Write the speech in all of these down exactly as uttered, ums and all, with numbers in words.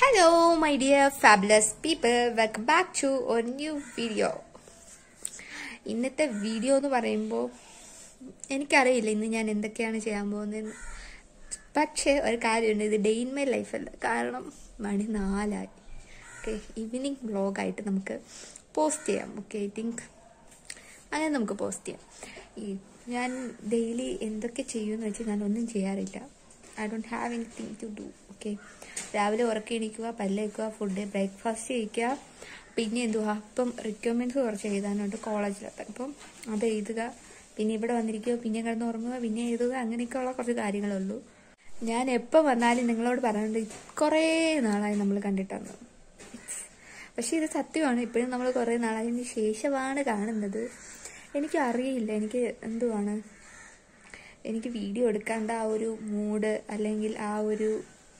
Hello my dear fabulous people, welcome back to a new video. ഇന്നത്തെ video എന്ന് പറയുമ്പോൾ എനിക്കറിയില്ല ഇന്ന് ഞാൻ എന്തൊക്കെയാണ് ചെയ്യാൻ പോകുന്നതെന്ന്. പക്ഷേ ഒരു കാര്യമുണ്ട്, ഇത് ഡേ ഇൻ മൈ ലൈഫല്ല. കാരണം മണി നാലായി. ഓക്കെ, ഈവനിങ് വ്ളോഗായിട്ട് നമുക്ക് പോസ്റ്റ് ചെയ്യാം. ഓക്കെ, ഐ തിങ്ക് അങ്ങനെ നമുക്ക് പോസ്റ്റ് ചെയ്യാം. ഈ ഞാൻ ഡെയിലി എന്തൊക്കെ ചെയ്യുമെന്ന് വെച്ചാൽ ഞാൻ ഒന്നും ചെയ്യാറില്ല. I don't have anything to do. Okay, രാവിലെ ഉറക്കി എണീക്കുക, പല്ലേക്കുക, ഫുഡ് ബ്രേക്ക്ഫാസ്റ്റ് കഴിക്കുക, പിന്നെ എന്തുവാ അപ്പം റിക്വയർമെൻറ്റ്സ് കുറച്ച് എഴുതാനുണ്ട് കോളേജിലൊക്കെ. അപ്പം അത് എഴുതുക, പിന്നെ ഇവിടെ വന്നിരിക്കുക, പിന്നെ കിടന്ന് ഉറങ്ങുക, പിന്നെ എഴുതുക, അങ്ങനെയൊക്കെയുള്ള കുറച്ച് കാര്യങ്ങളുള്ളൂ. ഞാൻ എപ്പോൾ വന്നാലും നിങ്ങളോട് പറയുന്നുണ്ട് കുറേ നാളായി നമ്മൾ കണ്ടിട്ടാണ്. പക്ഷേ ഇത് സത്യമാണ്, ഇപ്പോഴും നമ്മൾ കുറേ നാളായതിന് ശേഷമാണ് കാണുന്നത്. എനിക്ക് അറിയില്ല എനിക്ക് എന്തുവാണ്, എനിക്ക് വീഡിയോ എടുക്കേണ്ട ആ ഒരു മൂഡ് അല്ലെങ്കിൽ ആ ഒരു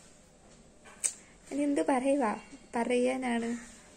ഇനി എന്ത് പറയുക പറയാനാണ്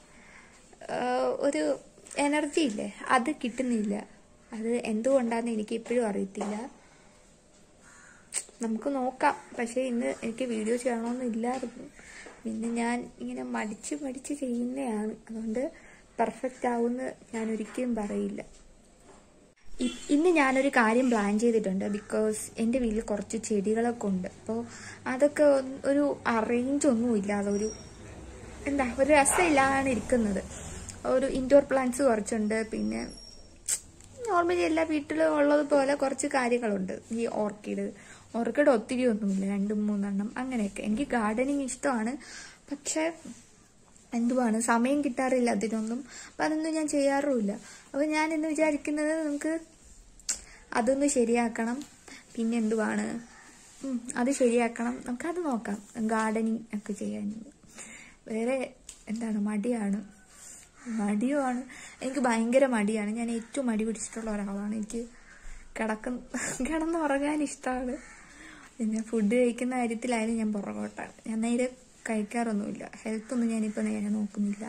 ഒരു എനർജി ഇല്ലേ, അത് കിട്ടുന്നില്ല. അത് എന്തുകൊണ്ടാണെന്ന് എനിക്ക് ഇപ്പോഴും അറിയത്തില്ല. നമുക്ക് നോക്കാം. പക്ഷേ ഇന്ന് എനിക്ക് വീഡിയോ ചെയ്യണമെന്നും ഇല്ലായിരുന്നു. പിന്നെ ഞാൻ ഇങ്ങനെ മടിച്ച് മടിച്ച് ചെയ്യുന്നതാണ്. അതുകൊണ്ട് പെർഫെക്റ്റ് ആവുമെന്ന് ഞാൻ ഒരിക്കലും പറയില്ല. ഇന്ന് ഞാനൊരു കാര്യം പ്ലാൻ ചെയ്തിട്ടുണ്ട്. ബിക്കോസ് എൻ്റെ വീട്ടിൽ കുറച്ച് ചെടികളൊക്കെ ഉണ്ട്. അപ്പോൾ അതൊക്കെ ഒരു അറേഞ്ച് ഒന്നും ഇല്ലാതെ ഒരു എന്താ ഒരു രസമില്ലാതാണ് ഇരിക്കുന്നത്. ഒരു ഇൻഡോർ പ്ലാന്റ്സ് കുറച്ചുണ്ട്, പിന്നെ നോർമലി എല്ലാ വീട്ടിലും ഉള്ളതുപോലെ കുറച്ച് കാര്യങ്ങളുണ്ട്. ഈ ഓർക്കിഡ് ഓർക്കിഡ് ഒത്തിരി ഒന്നുമില്ല, രണ്ടും മൂന്നെണ്ണം അങ്ങനെയൊക്കെ. എനിക്ക് ഗാർഡനിങ് ഇഷ്ടമാണ്, പക്ഷെ എന്തുവാണ് സമയം കിട്ടാറില്ല അതിനൊന്നും. അപ്പം അതൊന്നും ഞാൻ ചെയ്യാറുമില്ല. അപ്പോൾ ഞാൻ ഇന്ന് വിചാരിക്കുന്നത് നമുക്ക് അതൊന്ന് ശരിയാക്കണം. പിന്നെ എന്തുവാണ് അത് ശരിയാക്കണം, നമുക്കത് നോക്കാം. ഗാർഡനിങ് ഒക്കെ ചെയ്യാൻ വേറെ എന്താണ് മടിയാണ് മടിയുമാണ് എനിക്ക് ഭയങ്കര മടിയാണ്. ഞാൻ ഏറ്റവും മടി പിടിച്ചിട്ടുള്ള ഒരാളാണ്. എനിക്ക് കിടക്കുന്ന കിടന്നുറങ്ങാൻ ഇഷ്ടമാണ്. പിന്നെ ഫുഡ് കഴിക്കുന്ന കാര്യത്തിലായാലും ഞാൻ പുറകോട്ടാണ്. ഞാൻ നേരെ കഴിക്കാറൊന്നുമില്ല. ഹെൽത്തൊന്നും ഞാനിപ്പോൾ നേരെ നോക്കുന്നില്ല.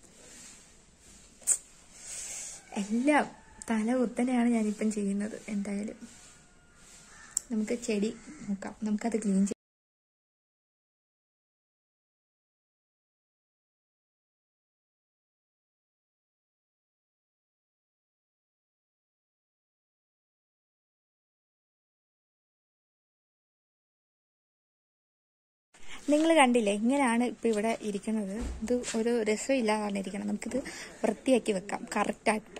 എല്ലാം തല കുത്തനെയാണ് ഞാനിപ്പം ചെയ്യുന്നത്. എന്തായാലും നമുക്ക് ചെടി നോക്കാം, നമുക്കത് ക്ലീൻ ചെയ്യാം. നിങ്ങൾ കണ്ടില്ലേ ഇങ്ങനെയാണ് ഇപ്പം ഇവിടെ ഇരിക്കുന്നത്. ഇത് ഒരു രസമില്ലാതാണ് ഇരിക്കണം. നമുക്കിത് വൃത്തിയാക്കി വെക്കാം കറക്റ്റായിട്ട്.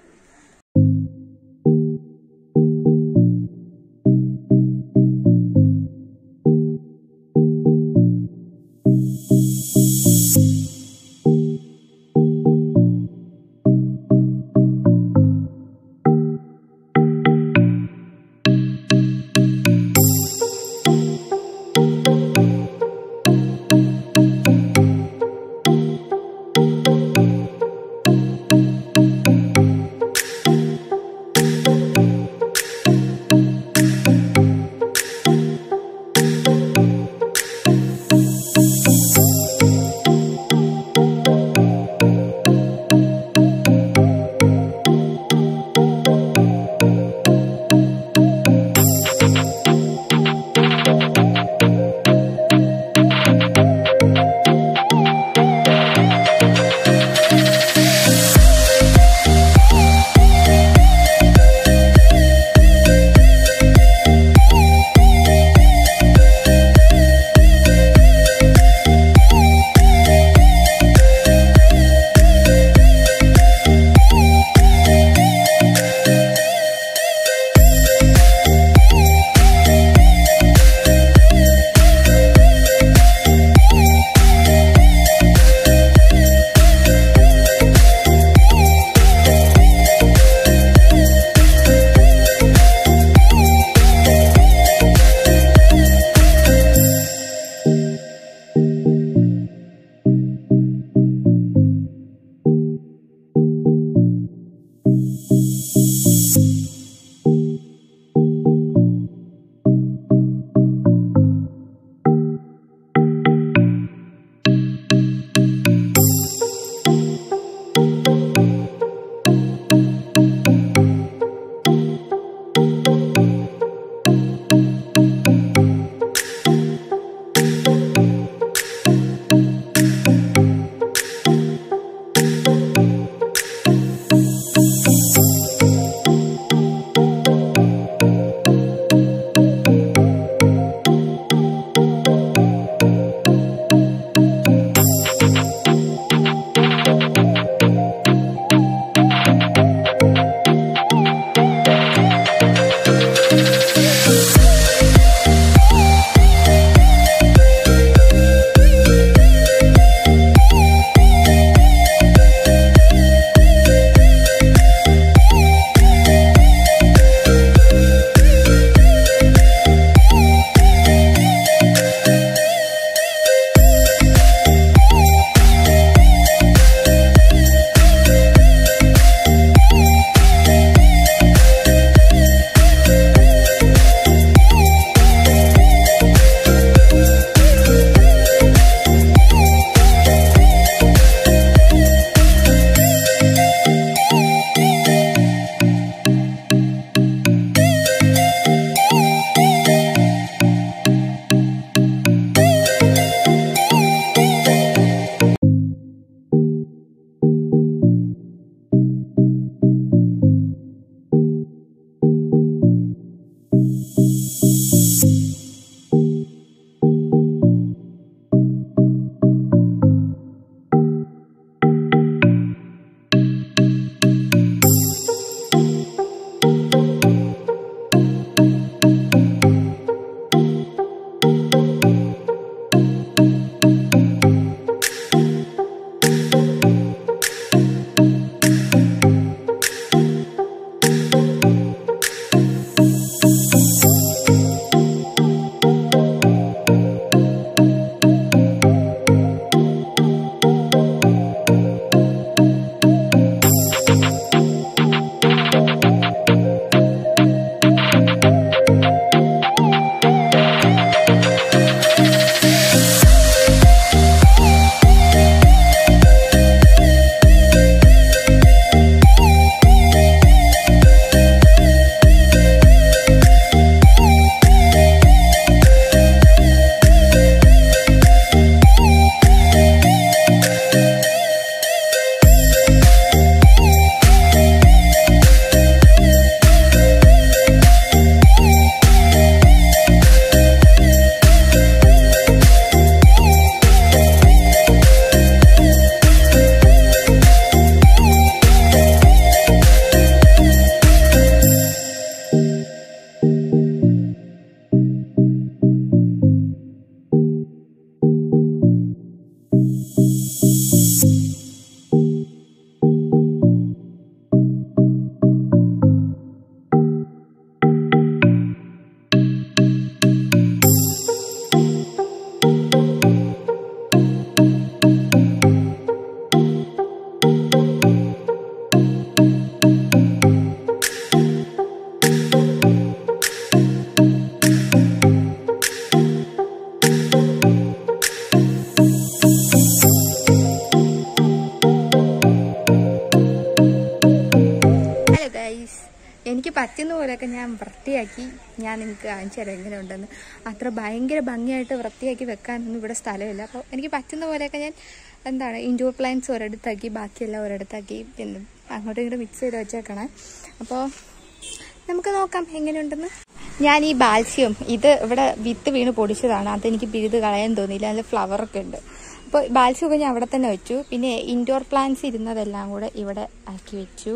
എനിക്ക് പറ്റുന്ന പോലെയൊക്കെ ഞാൻ വൃത്തിയാക്കി ഞാൻ നിങ്ങൾക്ക് കാണിച്ചു തരാം എങ്ങനെ ഉണ്ടെന്ന്. അത്ര ഭയങ്കര ഭംഗിയായിട്ട് വൃത്തിയാക്കി വെക്കാനൊന്നും ഇവിടെ സ്ഥലമില്ല. അപ്പോൾ എനിക്ക് പറ്റുന്ന പോലെയൊക്കെ ഞാൻ എന്താണ് ഇൻഡോർ പ്ലാന്റ്സ് ഒരിടത്താക്കി ബാക്കിയെല്ലാം ഒരിടത്താക്കി പിന്നെ അങ്ങോട്ടും ഇങ്ങോട്ടും മിക്സ് ചെയ്ത് വെച്ചേക്കണേ. അപ്പോൾ നമുക്ക് നോക്കാം എങ്ങനെയുണ്ടെന്ന്. ഞാൻ ഈ ബാൽസ്യം ഇത് ഇവിടെ വിത്ത് വീണ് പൊടിച്ചതാണ്. അതെനിക്ക് പിഴുത് കളയാൻ തോന്നിയില്ല. അതിൽ ഫ്ലവറൊക്കെ ഉണ്ട്. അപ്പോൾ ബാൽസ്യമൊക്കെ ഞാൻ അവിടെ തന്നെ വെച്ചു. പിന്നെ ഇൻഡോർ പ്ലാന്റ്സ് ഇരുന്നതെല്ലാം കൂടെ ഇവിടെ ആക്കി വെച്ചു.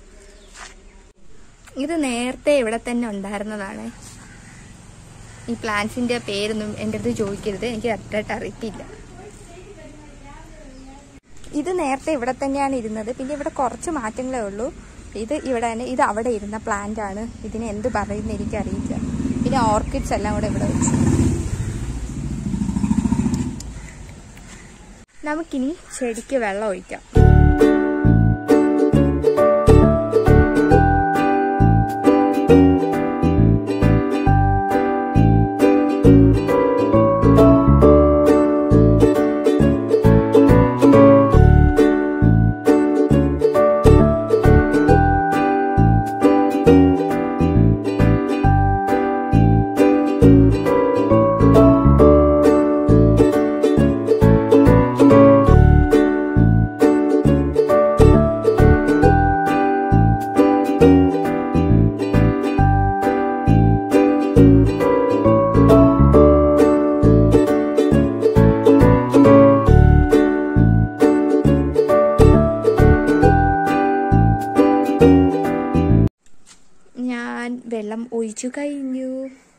ഇത് നേരത്തെ ഇവിടെ തന്നെ ഉണ്ടായിരുന്നതാണ്. ഈ പ്ലാന്റ്സിൻ്റെ പേരൊന്നും എൻ്റെ അടുത്ത് ചോദിക്കരുത്, എനിക്ക് കറക്റ്റായിട്ട് അറിയത്തില്ല. ഇത് നേരത്തെ ഇവിടെ തന്നെയാണ് ഇരുന്നത്. പിന്നെ ഇവിടെ കുറച്ച് മാറ്റങ്ങളേ ഉള്ളൂ. ഇത് ഇവിടെ തന്നെ, ഇത് അവിടെ ഇരുന്ന പ്ലാന്റ് ആണ്. ഇതിനെ എന്ത് പറയുന്ന എനിക്കറിയില്ല. പിന്നെ ഓർക്കിഡ്സ് എല്ലാം കൂടെ ഇവിടെ വെച്ചു. നമുക്കിനി ചെടിക്ക് വെള്ളം ഒഴിക്കാം. ഞാൻ വെള്ളം ഒഴിച്ചു കഴിഞ്ഞു.